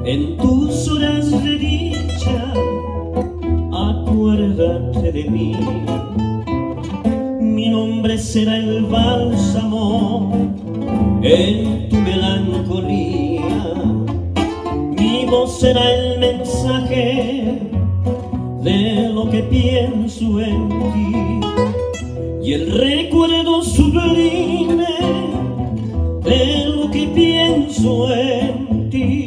En tus horas de dicha, acuérdate de mí. Mi nombre será el bálsamo en tu melancolía. Mi voz será el mensaje de lo que pienso en ti, y el recuerdo sublime de lo que pienso en ti.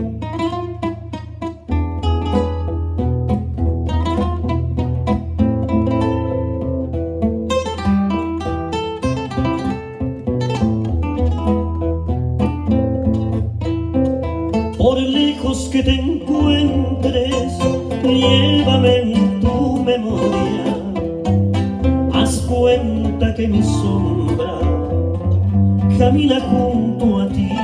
Por lejos que te encuentres, llévame en tu memoria. Haz cuenta que mi sombra camina junto a ti.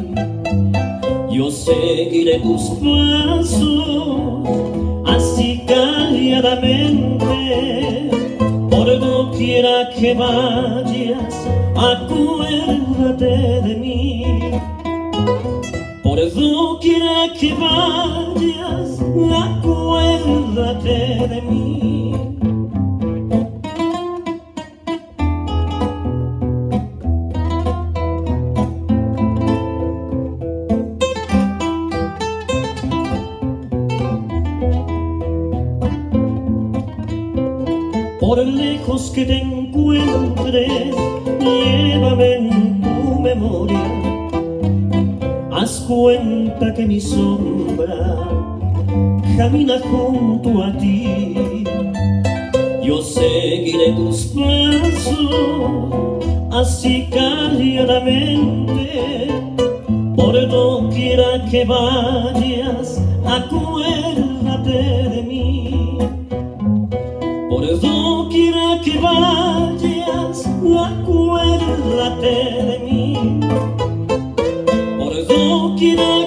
Yo seguiré tus pasos, así calladamente. Por doquiera que vayas, acuérdate de mí. Por doquiera que vayas, acuérdate de mí. Por lejos que te encuentres, llévame en tu memoria. Haz cuenta que mi sombra camina junto a ti. Yo seguiré tus pasos, así calladamente. Por doquiera que vayas, acuérdate de mí. Por doquiera que vayas, acuérdate de mí. Por doquiera